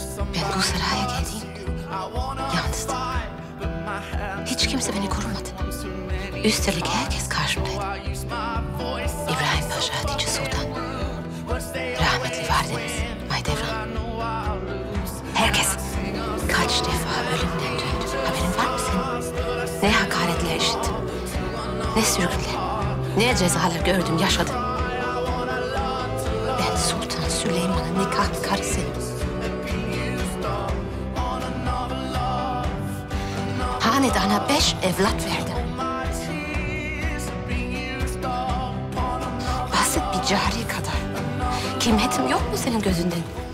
Ben bu saraya geldiğimde yalnızdım. Hiç kimse beni korumadı. Üstelik herkes karşımdaydı. İbrahim Paşa, Hatice Sultan, rahmetli validemiz Mahidevran. Herkes kaç defa ölümden döndü. Haberin var mı senin? Ne hakaretler işittim, ne sürgünler, ne cezalar gördüm, yaşadım. Ben Sultan Süleyman'ın nikahlı karısıyım. Hanedana 5 evlat verdim. Basit bir cari kadar. Kıymetim yok mu senin gözünden?